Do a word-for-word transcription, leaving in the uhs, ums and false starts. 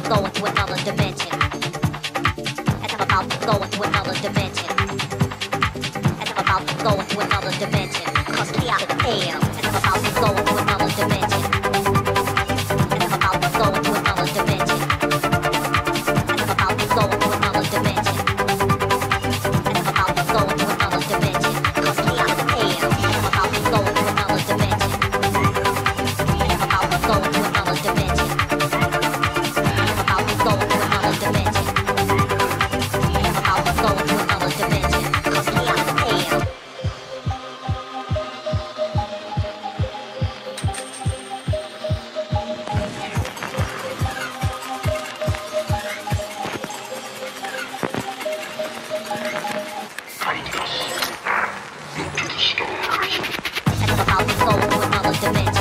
go into another dimension. As I'm about to go into another dimension. As I'm about to go into another dimension. Cause chaotic air. As I'm about to go into another dimension. As I'm about to go into another dimension. As I'm about to go into another dimension. As I'm about to go into another dimension. Cause chaotic air. As I'm about to go into another dimension. As I'm about to go into another dimension. I'm about to go into another dimension. I'm about to go into another dimension. Cause chaotic air. And I'm about to go into another dimension.